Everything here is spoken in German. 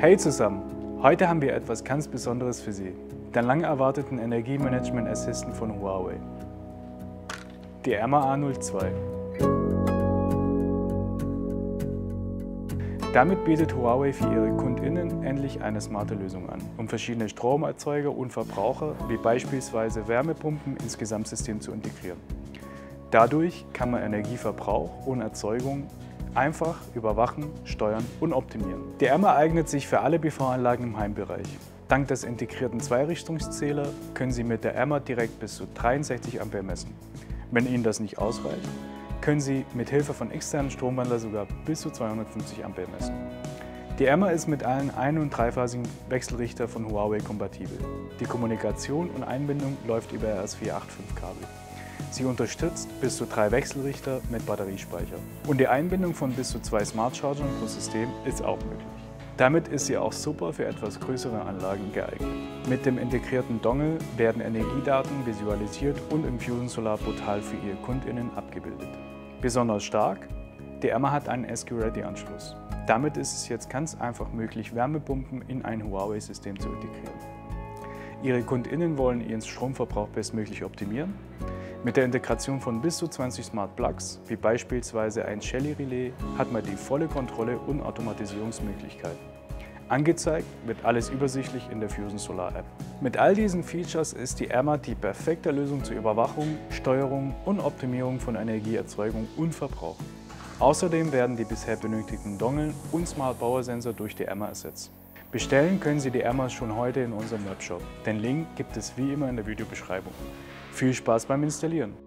Hey zusammen! Heute haben wir etwas ganz Besonderes für Sie, den lang erwarteten Energiemanagement Assistant von Huawei, die Emma A02. Damit bietet Huawei für ihre KundInnen endlich eine smarte Lösung an, um verschiedene Stromerzeuger und Verbraucher, wie beispielsweise Wärmepumpen, ins Gesamtsystem zu integrieren. Dadurch kann man Energieverbrauch und Erzeugung einfach überwachen, steuern und optimieren. Die Emma eignet sich für alle PV-Anlagen im Heimbereich. Dank des integrierten Zweirichtungszählers können Sie mit der Emma direkt bis zu 63 Ampere messen. Wenn Ihnen das nicht ausreicht, können Sie mit Hilfe von externen Stromwandlern sogar bis zu 250 Ampere messen. Die Emma ist mit allen ein- und dreiphasigen Wechselrichtern von Huawei kompatibel. Die Kommunikation und Einbindung läuft über RS485-Kabel. Sie unterstützt bis zu 3 Wechselrichter mit Batteriespeicher. Und die Einbindung von bis zu 2 Smart Chargern pro System ist auch möglich. Damit ist sie auch super für etwas größere Anlagen geeignet. Mit dem integrierten Dongle werden Energiedaten visualisiert und im Fusion Solar Portal für Ihre KundInnen abgebildet. Besonders stark: die Emma hat einen SQ-Ready-Anschluss. Damit ist es jetzt ganz einfach möglich, Wärmepumpen in ein Huawei-System zu integrieren. Ihre KundInnen wollen ihren Stromverbrauch bestmöglich optimieren. Mit der Integration von bis zu 20 Smart Plugs, wie beispielsweise ein Shelly Relais, hat man die volle Kontrolle und Automatisierungsmöglichkeiten. Angezeigt wird alles übersichtlich in der Fusion Solar App. Mit all diesen Features ist die Emma die perfekte Lösung zur Überwachung, Steuerung und Optimierung von Energieerzeugung und Verbrauch. Außerdem werden die bisher benötigten Dongle und Smart Power Sensor durch die Emma ersetzt. Bestellen können Sie die Emma schon heute in unserem Webshop. Den Link gibt es wie immer in der Videobeschreibung. Viel Spaß beim Installieren!